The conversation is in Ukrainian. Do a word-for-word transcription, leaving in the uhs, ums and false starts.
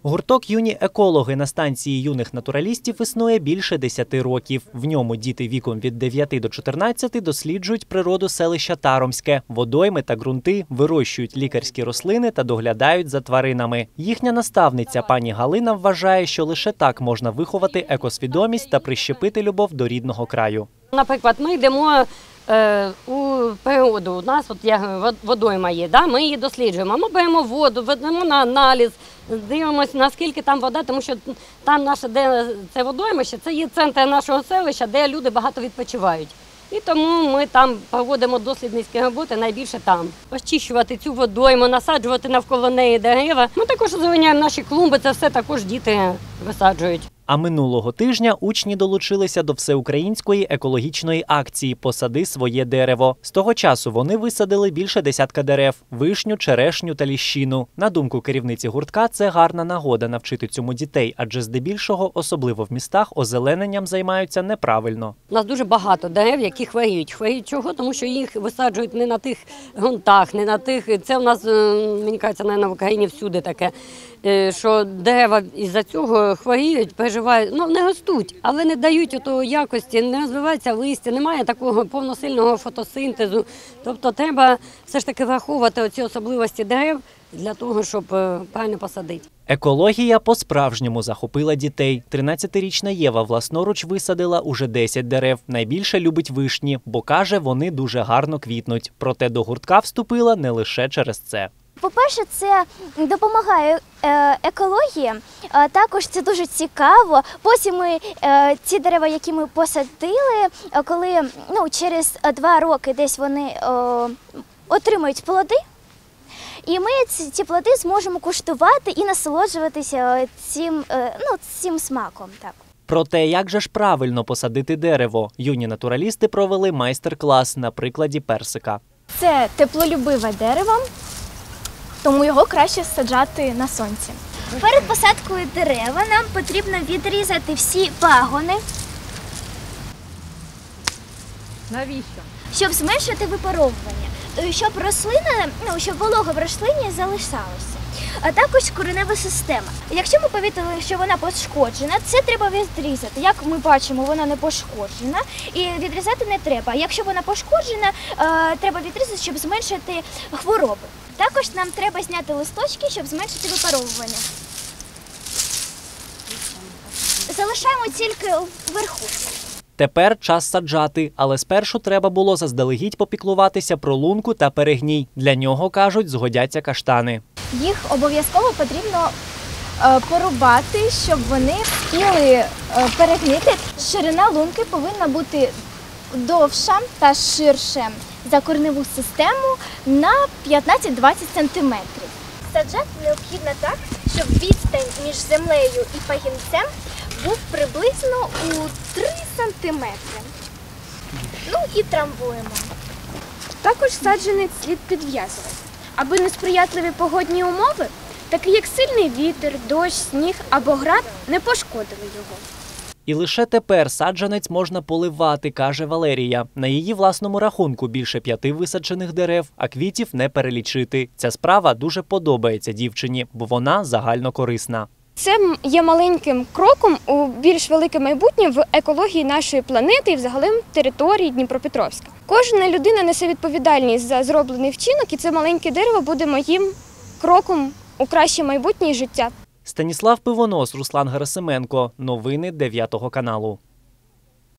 Гурток «Юні екологи» на станції юних натуралістів існує більше десяти років. В ньому діти віком від дев'яти до чотирнадцяти досліджують природу селища Таромське, водойми та ґрунти, вирощують лікарські рослини та доглядають за тваринами. Їхня наставниця пані Галина вважає, що лише так можна виховати екосвідомість та прищепити любов до рідного краю. Наприклад, ми йдемо е, у природу, у нас от є водойма є, да? Ми її досліджуємо, ми беремо воду, ведемо на аналіз, дивимося, наскільки там вода, тому що там наше, де це водоймище, це є центр нашого селища, де люди багато відпочивають. І тому ми там проводимо дослідницькі роботи найбільше там. Очищувати цю водойму, насаджувати навколо неї дерева. Ми також озеленяємо наші клумби, це все також діти висаджують. А минулого тижня учні долучилися до всеукраїнської екологічної акції «Посади своє дерево». З того часу вони висадили більше десятка дерев – вишню, черешню та ліщину. На думку керівниці гуртка, це гарна нагода навчити цьому дітей, адже здебільшого, особливо в містах, озелененням займаються неправильно. У нас дуже багато дерев, які хворіють. Хворіють чого? Тому що їх висаджують не на тих ґрунтах, не на тих… Це у нас, мені кажеться, в Україні всюди таке, що дерева із-за цього хворіють, переживають, ну не ростуть, але не дають отої якості, не розвивається листя, немає такого повносильного фотосинтезу. Тобто треба все ж таки враховувати оці особливості дерев для того, щоб правильно посадити. Екологія по-справжньому захопила дітей. тринадцятирічна Єва власноруч висадила уже десять дерев. Найбільше любить вишні, бо каже, вони дуже гарно квітнуть. Проте до гуртка вступила не лише через це. По-перше, це допомагає екології, також це дуже цікаво. Потім ми ці дерева, які ми посадили, коли ну, через два роки десь вони о, отримують плоди, і ми ці плоди зможемо куштувати і насолоджуватися цим, ну, цим смаком. Так. Про те, як же ж правильно посадити дерево, юні натуралісти провели майстер-клас на прикладі персика. Це теплолюбиве дерево, тому його краще саджати на сонці. Перед посадкою дерева нам потрібно відрізати всі пагони. Навіщо? Щоб зменшити випаровування, щоб рослина, ну, щоб волога в рослині залишалася. А також коренева система. Якщо ми помітили, що вона пошкоджена, це треба відрізати. Як ми бачимо, вона не пошкоджена і відрізати не треба. Якщо вона пошкоджена, треба відрізати, щоб зменшити хвороби. Також нам треба зняти листочки, щоб зменшити випаровування. Залишаємо тільки вверху. Тепер час саджати, але спершу треба було заздалегідь попіклуватися про лунку та перегній. Для нього, кажуть, згодяться каштани. Їх обов'язково потрібно е, порубати, щоб вони встигли е, перегнити. Ширина лунки повинна бути довша та ширше за кореневу систему на п'ятнадцять-двадцять сантиметрів. Саджати необхідно так, щоб відстань між землею і пагінцем був приблизно у три сантиметри. Ну і трамбуємо. Також саджанець слід підв'язувати, аби несприятливі погодні умови, такі як сильний вітер, дощ, сніг або град, не пошкодили його. І лише тепер саджанець можна поливати, каже Валерія. На її власному рахунку більше п'яти висаджених дерев, а квітів не перелічити. Ця справа дуже подобається дівчині, бо вона загально корисна. Це є маленьким кроком у більш велике майбутнє в екології нашої планети і взагалом території Дніпропетровська. Кожна людина несе відповідальність за зроблений вчинок, і це маленьке дерево буде моїм кроком у краще майбутнє життя. Станіслав Пивонос, Руслан Герасименко. Новини дев'ятого каналу.